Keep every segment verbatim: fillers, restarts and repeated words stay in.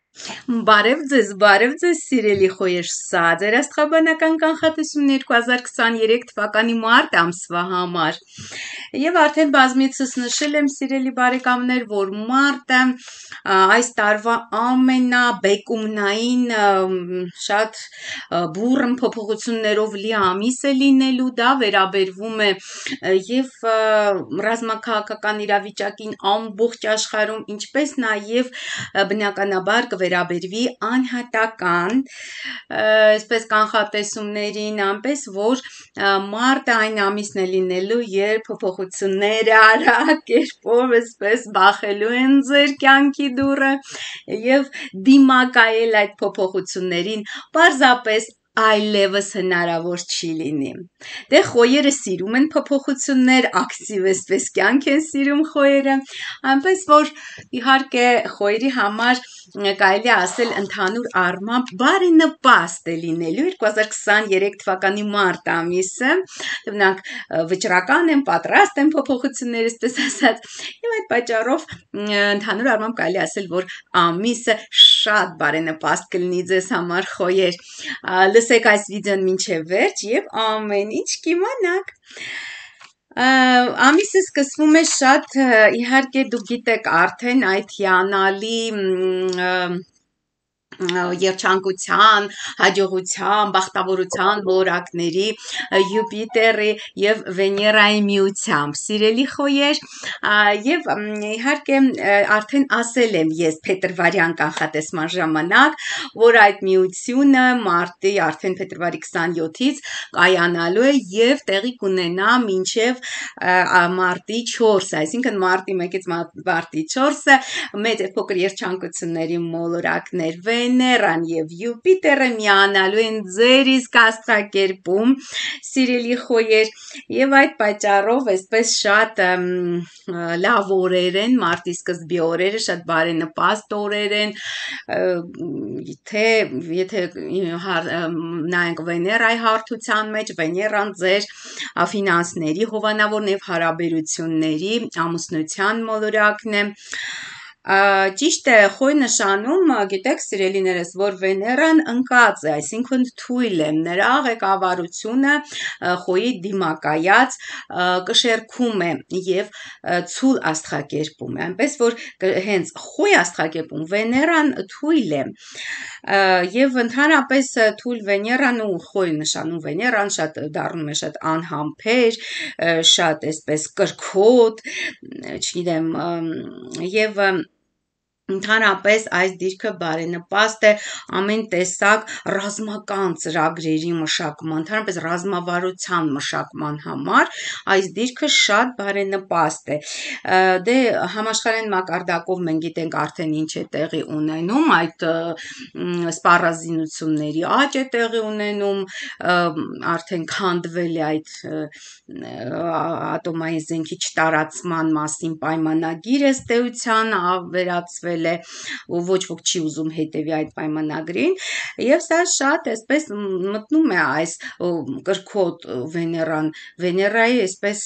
Բարև ձեզ, բարև ձեզ սիրելի խոյեր, սա ձեր աստղաբանական կանխատեսումն երկու հազար քսաներեք թվականի մարտ ամսվա համար եւ արդեն բազմիցս նշել եմ սիրելի բարեկամներ, որ մարտը այս տարվա ամենաբեկումնային շատ բուրըն փոփոխություններով լի ամիս է լինելու, դա վերաբերվում է եւ ռազմաքաղաքական իրավիճակին ամբողջ աշխարհում, ինչպես նաեւ բնականաբար վերաբերվի անհատական այսպես կանխատեսումներին, այնպես որ մարտը այն ամիսն է լինելու, երբ փոփոխությունները արագ կերպով այսպես բախելու են ձեր կյանքի դուռը եւ դիմակայել այդ փոփոխություններին պարզապես այլևս հնարավոր չի լինի։ Դե խոյերը սիրում են փոփոխություններ, ակտիվ այսպես կյանք են սիրում խոյերը, այնպես որ իհարկե խոյերի համար կարելի է ասել ընդհանուր առմամբ բարենպաստ է լինելու երկու հազար քսաներեք թվականի մարտ ամիսը, նրանք վճռական են, պատրաստ են փոփոխություններ, այսպես ասած, եւ այդ պատճառով ընդհանուր առմամբ կարելի ասել, որ ամիսը շատ բարենպաստ կլինի ձեզ համար խոյեր։ Լսեք այս վիդեոն մինչև վերջ եւ ամեն ինչ կիմանաք։ Ամիսը սկսվում է շատ իհարկե դուք գիտեք արդեն այդ հիանալի երջանկության, հաջողության, բախտավորության որակների Յուպիտերի եւ Վեներայի միությամբ, սիրելի խոյեր, եւ իհարկե արդեն ասել եմ ես փետրվարյան կանխատեսման ժամանակ, որ այդ միությունը մարտի արդեն փետրվարի քսաներկուից կայանալու է եւ տեղի կունենա մինչեւ մարտի չորսը, այսինքն մարտի մեկից մարտի չորսը մեծ փոքր երջանկությունների մոլորակներ Վեներան եւ Յուպիտերը միանալու են ձեր իսկ աստղակերպում, սիրելի խոյեր, եւ այդ պատճառով այսպես շատ լավ օրեր են, մարտի սկզբի օրերը շատ բարենպաստ օրեր են, թե եթե նայենք Վեներայի հարթության մեջ, Վեներան ձեր ֆինանսների հովանավորն եւ հարաբերությունների ամուսնության մոլորակն է։ Ճիշտ է, խոյ նշանում, գիտեք սիրելիներս, որ Վեներան ընկած է, այսինքն թույլ է, նրա ղեկավարությունը խոյի դիմակայած կշեռքում է եւ ցուլ աստղակերպում է, այնպես որ հենց խոյ աստղակերպում Վեներան թույլ է եւ ընդհանրապես թույլ Վեներան ու խոյ նշանում Վեներան շատ դառնում է շատ անհամբեր, շատ այսպես կրքոտ, չգիտեմ, եւ ընդհանրապես այս դիրքը բարենպաստ է ամեն տեսակ ռազմական ծրագրերի մշակման, ընդհանրապես ռազմավարության մշակման համար այս դիրքը շատ բարենպաստ է։ Դե համաշխարհային մակարդակով մենք գիտենք արդեն ինչ է տեղի ունենում, այդ սպառազինությունների աճ է տեղի ունենում, արդեն քանդվել է այդ ատոմային զենքի չտարածման մասին պայմանագիրը ըստ էության վերացվել է, ու ոչ ոք չի ուզում հետևի այդ պայմանագրին, եւ սա շատ այսպես մտնում է այս կրքոտ Վեներան, Վեներայի այսպես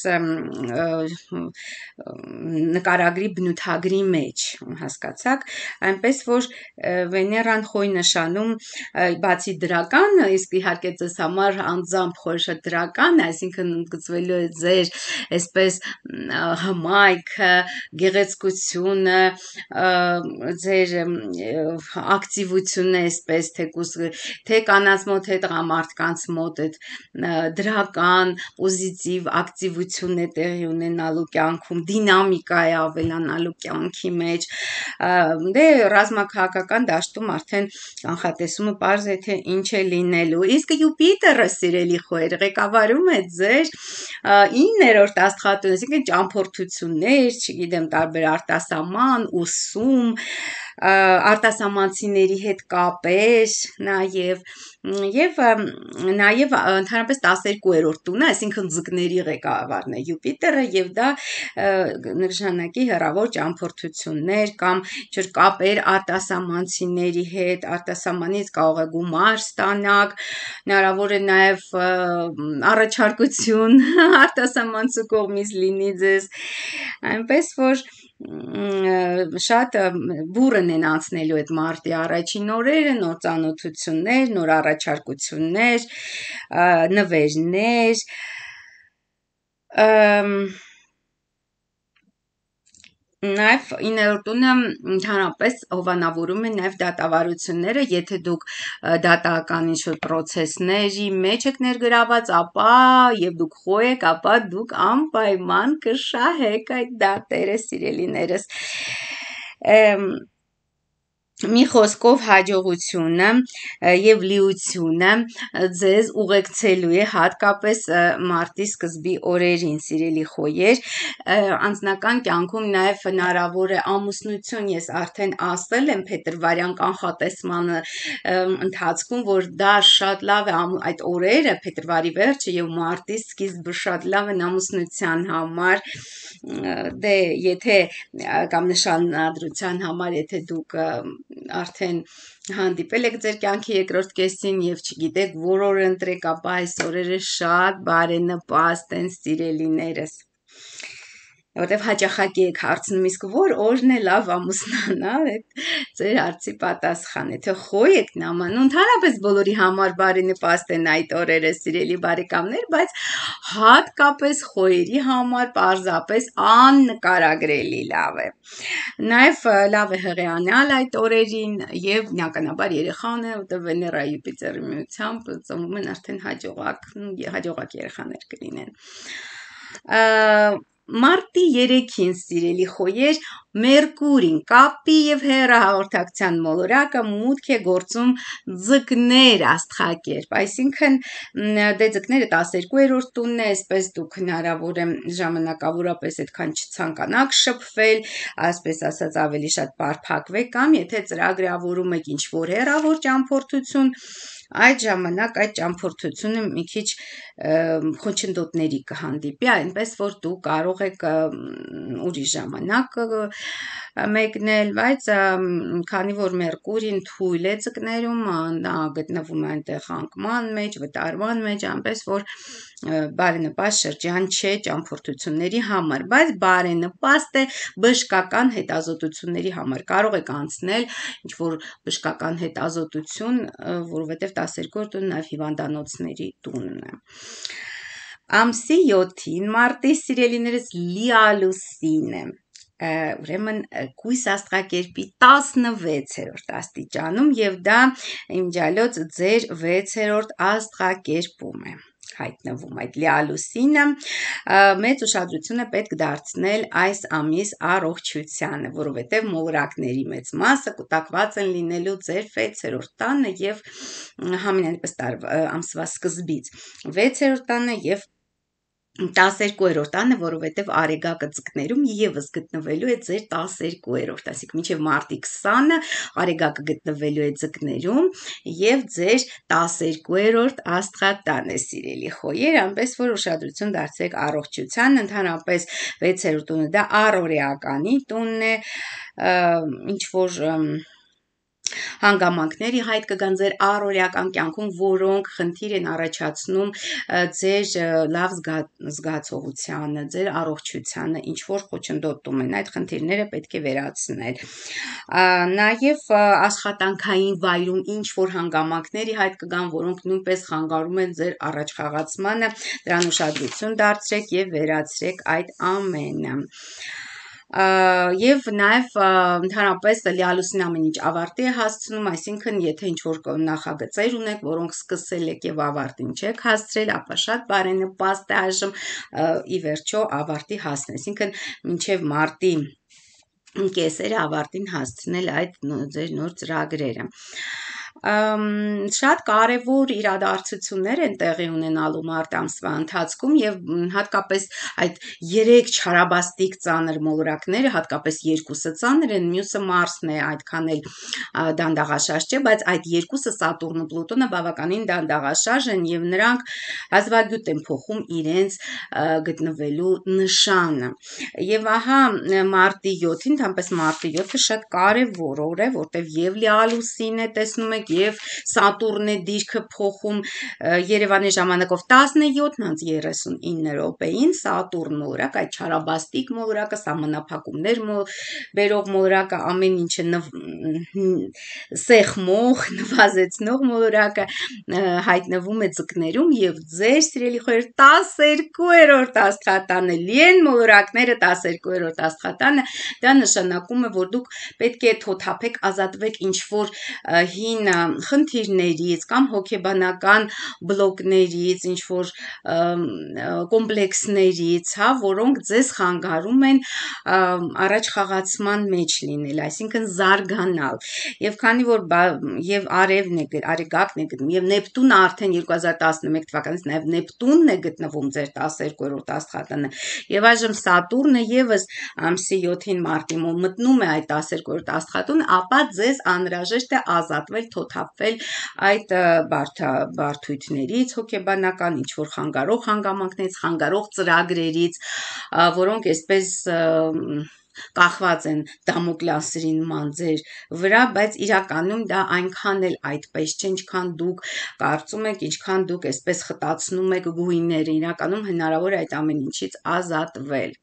նկարագրի բնութագրի մեջ, հասկացաք, այնպես որ Վեներան խոյ նշանում բացի դրական, իսկ իհարկե ձեզ համար անձամբ խոյ շատ դրական, այսինքն ընդգծվելու է ձեր այսպես հմայքը, գեղեցկությունը, ձեր ակտիվությունը այսպես թե կանանց մոտ, թե տղամարդկանց մոտ այդ դրական, պոզիտիվ ակտիվություն է տեղի ունենալու կյանքում, դինամիկա է ավելանալու կյանքի մեջ, դե ռազմաքաղաքական դաշտում արդեն կանխատեսումը պարզ է թե ինչ է լինելու, իսկ Յուպիտերը սիրելի խոյեր ղեկավարում է ձեր իններորդ աստղատունը, այսինքն ճամփորդություններ, չգիտեմ, տարբեր արտասահման, ուսում, արտասահմանցիների հետ կապեր, նաեւ եւ նաեւ ընդհանրապես տասներկուերորդ տունը, այսինքն ձկների ղեկավարն է Յուպիտերը եւ դա նշանակի հեռավոր ճամփորդություններ կամ ինչ-որ կապեր արտասահմանցիների հետ, արտասահմանից կարող է գումար ստանաք, հնարավոր է նաեւ առաջարկություն արտասահմանցու կողմից լինի ձեզ, այնպես որ շատ բուրըն են անցնելու այդ մարտի առաջին օրերը, նոր ծանոթություններ, նոր առաջարկություններ, նվերներ, Նաև իներորդ տունը ընդհանրապես հովանավորում է նաև դատավարությունները, եթե դուք դատական ինչ-որ պրոցեսների մեջ եք ներգրաված, ապա եւ դուք խոհ եք, ապա դուք անպայման կշահեք այդ դատերը, սիրելիներս։ Մի խոսքով հաջողությունը եւ լիությունը ձեզ ուղեկցելու է հատկապես մարտի սկզբի օրերին, սիրելի խոյեր, անձնական կյանքում նաև հնարավոր է ամուսնություն, ես արդեն ասել եմ փետրվարյան կանխատեսմանը ընթացքում, որ դա շատ լավ է այդ օրերը, փետրվարի վերջը եւ մարտի սկիզբը շատ լավ են ամուսնության համար, դե եթե կամ նշանադրության համար, եթե դուք արդեն հանդիպել եք ձեր կյանքի երկրորդ կեսին եւ չգիտեք որ օր ընտրեք, ապա այս օրերը շատ բարենպաստ են, սիրելիներս, որտեվ հաճախակի եք հարցնում, իսկ որ օրն է լավ ամուսնանալ, ձեր հարցի պատասխանը, թե խոյ եք նամանում, ընդհանրապես բոլորի համար բարենպաստ են այդ օրերը, սիրելի բարեկամներ, բայց հատկապես խոյերի համար պարզապես աննկարագրելի լավ է։ Նաև լավ է հղիանալ այդ օրերին եւ բնականաբար երեխա ունեն, որտեղ Վեներայի Յուպիտերի միությամբ ծնվում են արդեն հաջողակ, հաջողակ երեխաներ կլինեն։ Մարտի երեքին, սիրելի խոյեր, Մերկուրին կապի եւ հեռահաղորդակցության մոլորակը մուտք է գործում ձկներ աստղակերպ, այսինքն դե ձկները տասներկուերորդ տունն է, այսպես դուք հնարավոր է ժամանակավորապես այդքան չցանկանաք շփվել, այսպես ասած ավելի շատ բարփակվեք կամ եթե ծրագրավորում եք ինչ-որ հեռավոր ճամփորդություն, այդ ժամանակ այդ ճամփորդությունը մի քիչ խոչընդոտների կհանդիպի, այնպես որ դու կարող եք ուրիշ ժամանակ մեկնել, բայց քանի որ Մերկուրին թույլ է ձկներում, նա գտնվում է այնտեղ անկման մեջ, վտարման մեջ, այնպես որ բարենպաստ շրջան չէ ճամփորդությունների համար, բայց բարենպաստ է բժշկական հետազոտությունների համար, կարող եք անցնել ինչ-որ բժշկական հետազոտություն, որովհետև տասներկուերորդ տունը նաև հիվանդանոցների տունն է։ Ամսի յոթին մարտի, սիրելիներս, լիալուսին է, ուրեմն կույս աստղակերպի տասնվեցերորդ աստիճանում եւ դա իմջալոց ձեր վեցերորդ աստղակերպում է հայտնվում այդ լիալուսինը, մեծ ուշադրություն է պետք դարձնել այս ամիս առողջությանը, որովհետև մոլորակների մեծ մասը կուտակված են լինելու ձեր վեցերորդ տանը եւ համենայնիվս ամսվա սկզբից վեցերորդ տանը եւ տասներկուերորդ տանը, որովհետև արեգակը ձկներում եւս գտնվելու է ձեր տասներկուերորդ, այսինքն մինչև մարտի քսանը արեգակը գտնվելու է ձկներում եւ ձեր տասներկուերորդ աստղատանը, սիրելի խոյեր, այնպես որ ուշադրություն դարձրեք առողջության, ընդհանրապես վեցերորդ տունը դա առօրեականի տունն է, ինչ որ հանգամանքների հայտ կգան ձեր առօրեական կյանքում, որոնք խնդիր են առաջացնում ձեր լավ զգացողությանը, ձեր առողջությանը, ինչ որ խոչընդոտում են, այդ խնդիրները պետք է վերացնել։ Նաև աշխատանքային վայրում ինչ որ հանգամանքների հայտ կգան, որոնք նույնպես խանգարում են ձեր առաջխաղացմանը, դրան ուշադրություն դարձրեք եւ վերացրեք այդ ամենը։ Եվ նաև ընդհանրապես լիալուսին ամեն ինչ ավարտի է հասցնում, այսինքն եթե ինչ-որ նախագծեր ունեք, որոնք սկսել եք եւ ավարտին չեք հասցրել, ապա շատ բարենպաստ է այժմ ի վերջո ավարտի հասնել, այսինքն մինչև մարտի կեսերը ավարտին հասցնել այդ ձեր նոր ծրագրերը։ Շատ կարևոր իրադարձություններ են տեղի ունենալու մարտ ամսվա ընթացքում եւ հատկապես այդ երեք չարաբաստիկ ծանր մոլորակները, հատկապես երկուսը ծանր են, մյուսը Մարսն է, այդքան էլ դանդաղաշարժ չէ, բայց այդ երկուսը Սատուրնը, Պլուտոնը բավականին դանդաղաշարժ են եւ նրանք հազվագյուտ են փոխում իրենց գտնվելու նշանը։ Եվ ահա մարտի յոթին, թամպես մարտի յոթը շատ կարևոր օր է, որտեվ եւ լիալուսին է, տեսնում եք եք եւ Սատուրնն է դիրքը փոխում Երևանի ժամանակով տասնյոթ երեսունինը րոպեին Սատուրն մոլորակ այդ չարաբաստիկ մոլորակը սահմանափակումներ բերող մոլորակը ամեն ինչը սեղմող նվազեցնող մոլորակը հայտնվում է ձկներում եւ ձեր սիրելի խոհեր տասներկուերորդ աստղատանը լիեն մոլորակները տասներկուերորդ աստղատանը դա նշանակում է որ դուք պետք է թոթափեք ազատվեք ինչ որ հին խնդիրներից կամ հոգեբանական բլոկներից ինչ որ կոմպլեքսներից հա որոնք ձեզ խանգարում են առաջ խաղացման մեջ լինել այսինքն զարգանալ եւ քանի որ եւ արևն է արեգակն է գտնում եւ Նեպտունը արդեն երկու հազար տասնմեկ թվականից նաեւ Նեպտունն է գտնվում ձեր տասներկուերորդ աստղատանը եւ այժմ Սատուրնը եւս ամսի յոթին մարտի մտնում է այդ տասներկուերորդ աստղատուն ապա ձեզ անհրաժեշտ է ազատվել թոթափվել այդ բարդություններից հոգեբանական ինչ որ խանգարող հանգամանքներից խանգարող ծրագրերից որոնք այսպես կախված են դամոկլասի նման ձեր վրա, բայց իրականում դա այնքան էլ այդպես չէ, ինչքան դուք կարծում եք, ինչքան դուք այսպես խտացնում եք գույները, իրականում հնարավոր է այդ ամեն ինչից ազատվել։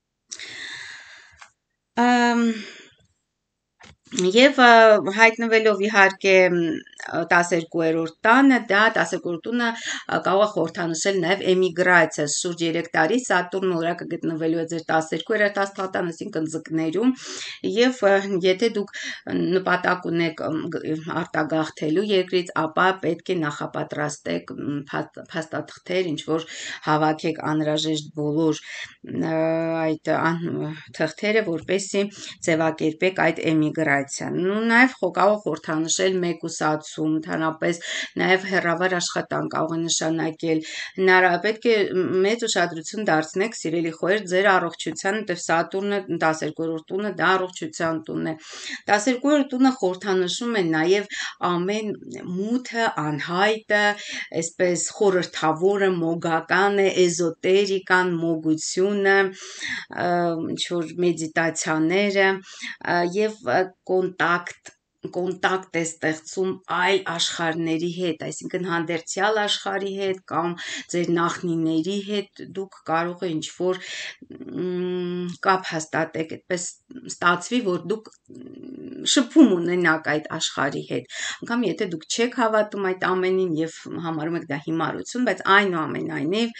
Եվ հայտնվելով իհարկե տասներկուերորդ տանը, դա տասներկուերորդ տունը կարող է խորհրդանշել նաև էմիգրացիա, շուրջ երեք տարի Սատուրն մոլորակը գտնվելու է ձեր տասներկուերորդ աստղատան, այսինքն ձկներում, եւ եթե դուք նպատակ ունեք արտագաղթելու երկրից, ապա պետք է նախապատրաստեք փաստաթղթեր, ինչ որ հավաքեք անհրաժեշտ բոլոր այդ թղթերը, որպեսզի ձևակերպեք այդ էմիգրացիան։ Ու նաև կարող խորհրդանշել մեկուսացում, ընդհանրապես նաև հեռավար աշխատանք կարող է նշանակել։ Պետք է մեծ ուշադրություն դարձնեք, սիրելի խոհեր, ձեր առողջությանը, որտեղ Սատուրնը տասներկուերորդ տունը դա առողջության տունն է։ տասներկուերորդ տունը խորհրդանշում է նաև ամեն մութը, անհայտը, այսպես խորհրդավորը, մոգականը, էզոտերիկան, մոգությունը, ինչ որ մեդիտացիաները եւ կոնտակտ կոնտակտ է ստեղծում այլ աշխարհների հետ, այսինքն հանդերձյալ աշխարհի հետ կամ ձեր նախնիների հետ դուք կարող եք ինչ-որ կապ հաստատեք, այդպես ստացվի, որ դուք շփում ունենաք այդ աշխարհի հետ։ Անկամ եթե դուք չեք հավատում այդ ամենին եւ համարում եք դա հիմարություն, բայց այնուամենայնիվ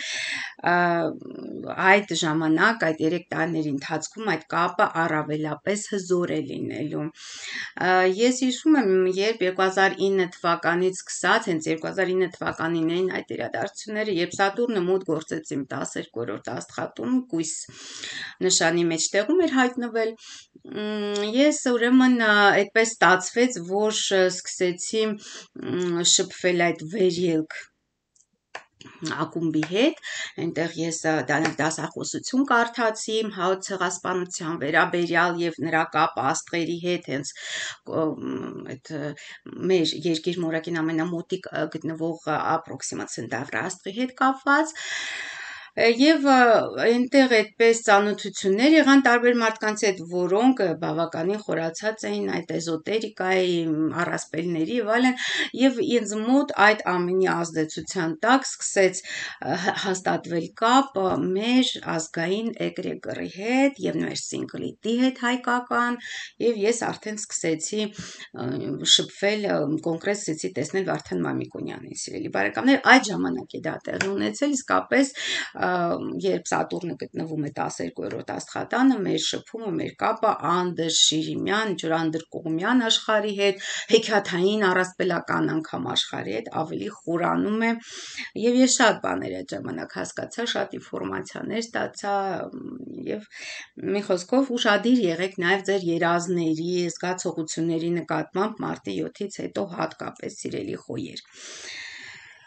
այդ ժամանակ, այդ երեք տարիների ընթացքում այդ կապը առավելապես հզոր է լինելու։ Ես հիշում եմ, երբ երկու հազար ինը թվականից սկսած, հենց երկու հազար ինը թվականին էին այդ իրադարձությունները, երբ Սատուրնը մոտ գործեց իմ տասներկուերորդ աստղատուն, կույս նշանի մեջտեղում էր հայտնվել, ես ուրեմն այդպես ստացվեց, որ սկսեցի շփվել այդ վերելք ակումբի հետ, այնտեղ ես դասախոսություն կարդացի հաց ցեղասպանության վերաբերյալ եւ նրա կապը աստղերի հետ, հենց այդ մեր երկիր մորակին ամենամոտիկ գտնվող ապրոքսիմա ցենտավրի աստղի հետ կապված Եվ այնտեղ այդպես ծանոթություններ եղան տարբեր մարդկանց հետ, որոնք բավականին խորացած էին այդ էզոտերիկայի, առասպելների եւ այլն, եւ ինձ մոտ այդ ամենի ազդեցության տակ սկսեց հաստատվել կապ մեր ազգային էգրեգորի հետ եւ մեր սինգլիտի հետ հայկական, եւ ես արդեն սկսեցի շփվել կոնկրետ սկսեցի տեսնել Վարդան Մամիկոնյանին, սիրելի բարեկամներ, այդ ժամանակ է դա տեղի ունեցել, իսկապես երբ Սատուրնը գտնվում է տասներկուերորդ աստղատանը, մեր շփումը, մեր կապը անդրշիրիմյան, ինչ որ անդրկողմյան աշխարհի հետ, հեքիաթային առասպելական անգամ աշխարհի հետ ավելի խորանում է, եւ ես շատ բաներ այդ ժամանակ հասկացա, շատ ինֆորմացիաներ ստացա եւ մի խոսքով ուշադիր եղեք նաեւ ձեր երազների, զգացողությունների նկատմամբ մարտի յոթից հետո հատկապես սիրելի խոյեր։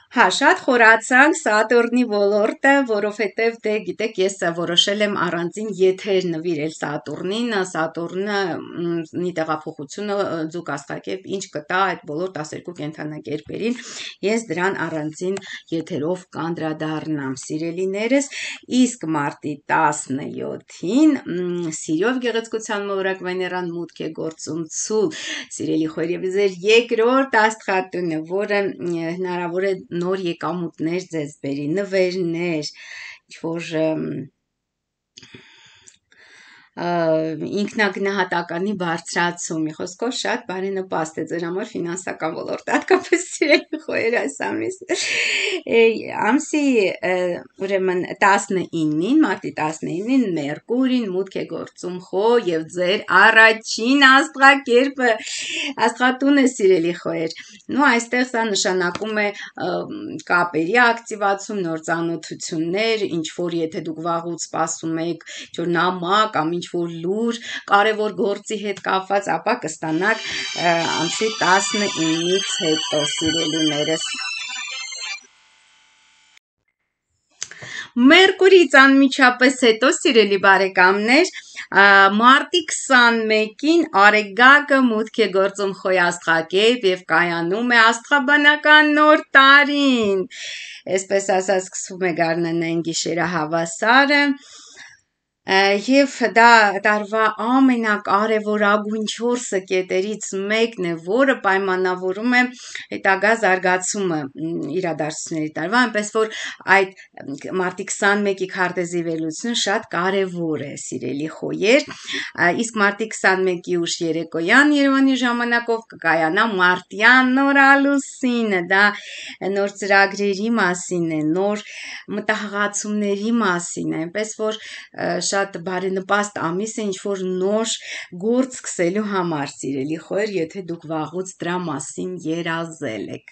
Հա, շատ խորացանք Սատուրնի ոլորտը, որովհետև դե գիտեք, ես որոշել եմ առանձին եթեր նվիրել Սատուրնին, Սատուրնը մի տեղափոխությունը ձուկ աստղակերպ ինչ կտա այդ բոլոր տասներկու կենդանակերպերին, ես դրան առանձին եթերով կանդրադառնամ, սիրելիներս, իսկ մարտի տասնյոթին Սիրով գեղեցկության մոլորակ Վեներան մուտք է գործում ցուլ, սիրելի խոյր, եւ ձեր երկրորդ աստղատունը, որը հնարավոր է նոր եկամուտներ ձեզ բերի, նվերներ, ինչ-որ ինքնագնահատականի բարձրացում, խոսքով շատ բարենպաստ է ձեր համար ֆինանսական ոլորտը, հատկապես սիրելի խոյեր այս ամիս, ամսի ուրեմն տասնինին, մարտի տասնինին Մերկուրին մուտք է գործում խոյ եւ ձեր առաջին աստղակերպը, աստղատուն է սիրելի խոյեր, նու այստեղ սա նշանակում է կապերի ակտիվացում, նոր ծանոթություններ, ինչ որ եթե դուք վաղուց սպասում եք, ինչ-որ նամակ կամ ինչ-որ լուր, կարևոր գործի հետ կապված, ապա կստանաք ամսի տասնինից հետո, սիրելիներս։ Մերկուրից անմիջապես հետո, սիրելի բարեկամներ, մարտի քսանմեկին Արեգակը մուտք է գործում խոյ աստղակերպ եւ կայանում է աստղաբանական նոր տարին, այսպես ասած սկսվում է գարնանային գիշերահավասարը, եւ դա տարվա ամենակարևորագույն չորսը կետերից մեկն է, որը պայմանավորում է հետագա զարգացումը իրադարձությունների տարվա, այնպես որ այդ մարտի քսանմեկի քարտեզի վերլուծությունը շատ կարևոր է, սիրելի խոյեր, իսկ մարտի քսանմեկի ուշ երեկոյան Երևանի ժամանակով կկայանա մարտյան նոր ալուսինը, դա նոր ծրագրերի մասին է, նոր մտահղացումների մասին է, այնպես որ շատ բարենպաստ ամիս է ինչ-որ նոր գործ սկսելու համար, սիրելի խոյեր, եթե դուք վաղուց դրա մասին երազել եք։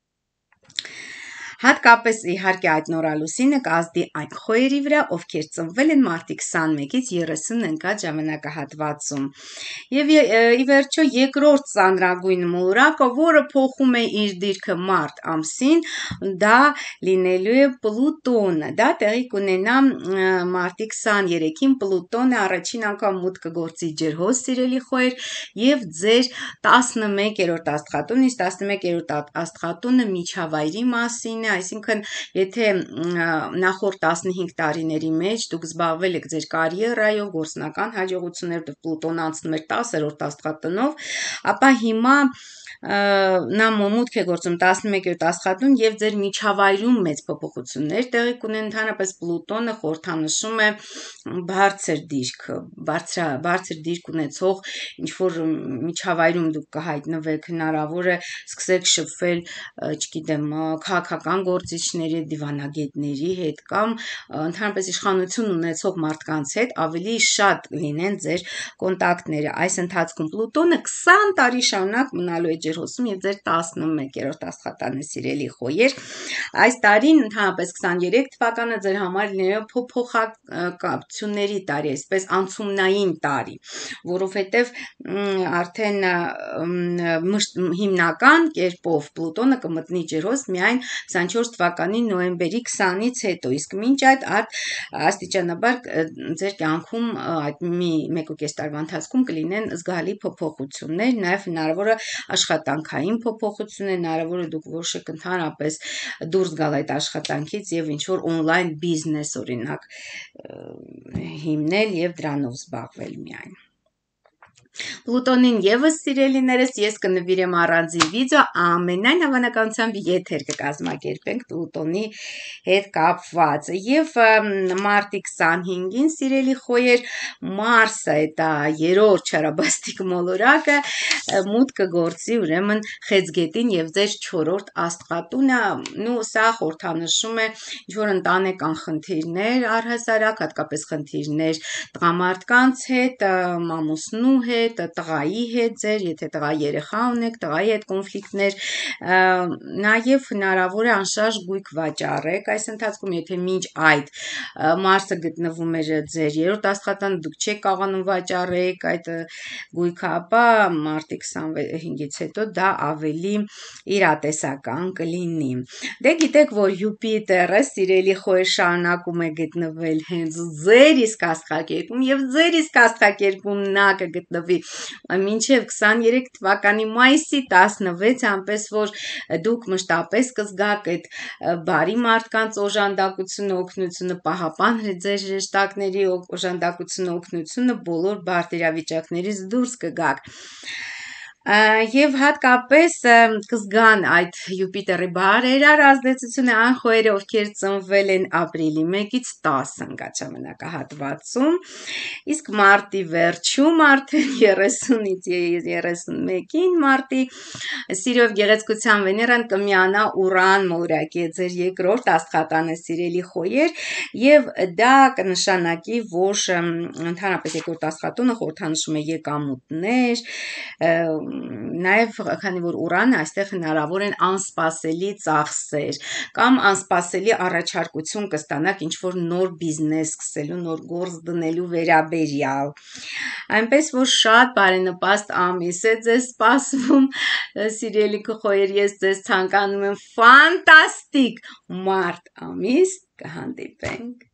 Հատկապես իհարկե այդ նոր ալուսինը կազդի այն խոյերի վրա, ովքեր ծնվել են մարտի քսանմեկից երեսուն ընկած ժամանակահատվածում։ Եվ ի վերջո երկրորդ ծանրագույն մոլորակը, որը փոխում է իր դիրքը մարտ ամսին, դա լինելու է Պլուտոնը, դա տեղի կունենա մարտի քսաներեքին, Պլուտոնը առաջին անգամ մուտք կգործի ջրհոս, սիրելի խոյեր, եւ ձեր տասնմեկերորդ աստղատունը, իսկ տասնմեկերորդ աստղատունը միջավայրի մասին է, այսինքն եթե նախորդ տասնհինգ տարիների մեջ դուք զբաղվել եք ձեր կարիերայով, գործնական հաջողություններով, Պլուտոնը անցնում էր տասերորդ աստղատնով, ապա հիմա նա մուտք է գործում տասնմեկերորդ աստղատուն եւ ձեր միջավայրում մեծ փոփոխություններ տեղի կունեն, ընդհանրապես Պլուտոնը խորհրդանշում է բարձր դիրք, բարձր բարձր դիրք ունեցող ինչ որ միջավայրում դուք կհայտնվեք, հնարավոր է սկսեք շփվել, չգիտեմ, քաղաքական գործիչների, դիվանագետների հետ կամ ընդհանրապես իշխանություն ունեցող մարդկանց հետ ավելի շատ լինեն ձեր կոնտակտները։ Այս ընթացքում Պլուտոնը քսան տարի շարունակ մնալու է ջրհոսում եւ ձեր տասնմեկերորդ աստղատանը, սիրելի խոյեր, այս տարին ընդհանրապես քսաներեք թվականը ձեր համար լինելու փոփոխությունների տարի, այսպես անցումնային տարի, որովհետեւ արդեն հիմնական կերպով Պլուտոնը կմտնի ջրհոս միայն քսանչորս թվականի նոյեմբերի քսանից հետո, իսկ մինչ այդ աստիճանաբար ձեր կյանքում այդ մի մեկ ու կես տարվա ընթացքում կլինեն զգալի փոփոխություններ, նաեւ հնարավոր է աշխատանքային փոփոխություններ, հնարավոր է դուք որոշեք ընդհանրապես դուրս գալ այդ աշխատանքից եւ ինչ որ on-line բիզնես օրինակ հիմնել եւ դրանով զբաղվել միայն։ Պլուտոնին եւս սիրելիներս ես կնվիրեմ առանձին վիդեո, ամենայն հավանականությամբ եթեր կկազմակերպենք Պլուտոնի հետ կապված եւ մարտի քսանհինգին սիրելի խոյեր Մարսը, դա երրորդ չարաբաստիկ մոլորակը մուտք կգործի ուրեմն Խեցգետին եւ ձեր չորրորդ աստղատունը, նու սա խորհրդանշում է ինչ որ ընտանեկան խնդիրներ առհասարակ, հատկապես խնդիրներ տղամարդկանց հետ, մամուսնու հետ հետ, տղայի հետ ձեր, եթե տղա երեխա ունեք, տղայի հետ կոնֆլիկտներ, նաև հնարավոր է անշարժ գույք վաճառեք, այս ընթացքում եթե մինչ այդ Մարսը գտնվում էր ձեր երրորդ աստղատանը, դուք չեք կարողանում վաճառեք այդ գույքը, ապա մարտի քսանհինգից հետո դա ավելի իրատեսական կլինի։ Դե գիտեք, որ Յուպիտերը սիրելի խոհեր շարունակում է գտնվել հենց ձեր իսկ աստղակերպում եւ ձեր իսկ աստղակերպում նա կգտնվի մինչեւ քսաներեք թվականի մայիսի տասնվեցը, այնպես որ դուք մշտապես կզգաք այդ բարի մարդկանց օժանդակությունը, օգնությունը, պահապան ձեր հրեշտակների օժանդակությունը, օգնությունը, բոլոր բարդ իրավիճակներից դուրս կգաք։ Եվ հատկապես կզգան այդ Յուպիտերի բարերար ազդեցությունը այն խոհերը, ովքեր ծնվել են ապրիլի մեկից տասը ընկաճամանակահատվածում, իսկ մարտի վերջում արդեն երեսունից երեսունմեկին մարտի սիրով գեղեցկության Վեներան կմիանա Ուրան մոլորակի ձեր երկրորդ աստղատանը, սիրելի խոհեր, եւ դա կնշանակի, որ ընդհանրապես երկրորդ աստղատունը խորհրդանշում է եկամուտներ, նաև քանի որ Ուրանը այստեղ հնարավոր են անսպասելի ծախսեր կամ անսպասելի առաջարկություն կստանաք ինչ-որ նոր բիզնես սկսելու, նոր գործ դնելու վերաբերյալ, այնպես որ շատ բարենպաստ ամիս է ձեզ սպասվում, սիրելի խոհեր, ես ձեզ ցանկանում եմ ֆանտաստիկ մարտ ամիս, կհանդիպենք